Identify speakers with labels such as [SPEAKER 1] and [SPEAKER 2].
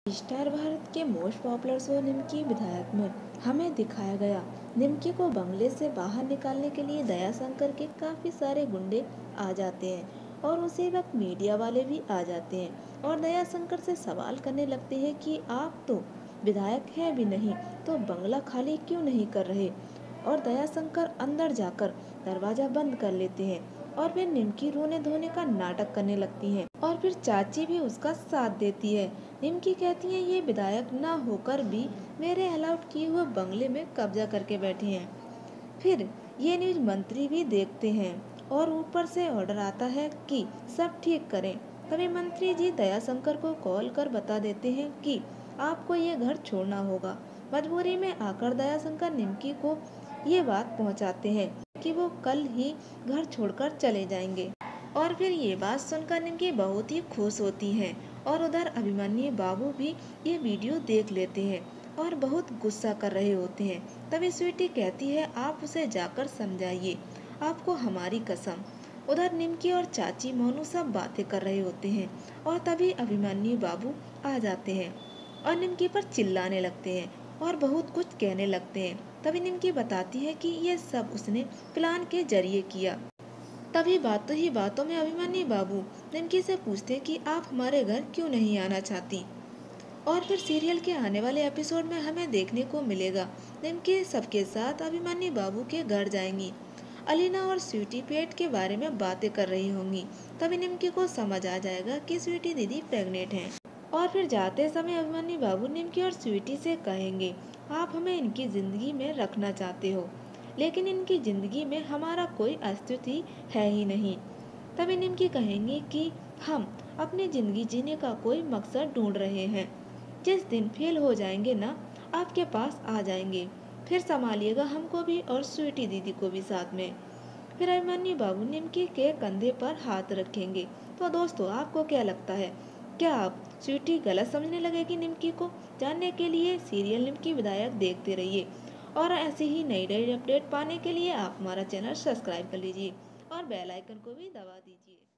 [SPEAKER 1] Star Bharat के most popular show निमकी विधायक में हमें दिखाया गया निमकी को बंगले से बाहर निकालने के लिए दयाशंकर के काफी सारे गुंडे आ जाते हैं और उसी वक्त मीडिया वाले भी आ जाते हैं और दयाशंकर से सवाल करने लगते हैं कि आप तो विधायक हैं भी नहीं तो बंगला खाली क्यों नहीं कर रहे। और दयाशंकर अंदर जाकर दरवाजा बंद कर लेते हैं और फिर निमकी रोने धोने का नाटक करने लगती हैं और फिर चाची भी उसका साथ देती है। निमकी कहती हैं ये विधायक ना होकर भी मेरे अलाउड किए हुए बंगले में कब्जा करके बैठे हैं। फिर ये न्यूज मंत्री भी देखते हैं और ऊपर से ऑर्डर आता है कि सब ठीक करें। तभी मंत्री जी दयाशंकर को कॉल कर बता देते हैं कि आपको ये घर छोड़ना होगा। मजबूरी में आकर दयाशंकर निमकी को ये बात पहुंचाते हैं कि वो कल ही घर छोड़कर चले जाएंगे। और फिर ये बात सुनकर निमकी बहुत ही खुश होती हैं और उधर अभिमन्यु बाबू भी ये वीडियो देख लेते हैं और बहुत गुस्सा कर रहे होते हैं। तभी स्वीटी कहती है आप उसे जाकर समझाइए, आपको हमारी कसम। उधर निमकी और चाची मोनू सब बातें कर रहे होते हैं और तभी अभिमन्यु बाबू आ जाते हैं और निमकी पर चिल्लाने लगते हैं और बहुत कुछ कहने लगते हैं। तभी निमकी बताती है कि ये सब उसने प्लान के जरिए किया। तभी बातों ही बातों में अभिमन्यु बाबू निमकी से पूछते कि आप हमारे घर क्यों नहीं आना चाहती। और फिर सीरियल के आने वाले एपिसोड में हमें देखने को मिलेगा निमकी सबके साथ अभिमन्यु बाबू के घर जाएंगी। अलीना और स्वीटी पेट के बारे में बातें कर रही होंगी। तभी निमकी को समझ आ जाएगा कि स्वीटी दीदी प्रेग्नेंट हैं। और फिर जाते समय अभिमन्यु बाबू निमकी और स्वीटी से कहेंगे आप हमें इनकी जिंदगी में रखना चाहते हो लेकिन इनकी जिंदगी में हमारा कोई अस्तित्व ही है ही नहीं। तभी निमकी कहेंगी कि हम अपनी जिंदगी जीने का कोई मकसद ढूंढ रहे हैं, जिस दिन फेल हो जाएंगे ना आपके पास आ जाएंगे, फिर संभालिएगा हमको भी और स्वीटी दीदी को भी साथ में। फिर अभिमन्यु बाबू निमकी के कंधे पर हाथ रखेंगे। तो दोस्तों आपको क्या लगता है, क्या आप स्वीटी गलत समझने लगेगी निमकी को? जानने के लिए सीरियल निमकी विधायक देखते रहिए और ऐसे ही नई नई अपडेट पाने के लिए आप हमारा चैनल सब्सक्राइब कर लीजिए और बेल आइकन को भी दबा दीजिए।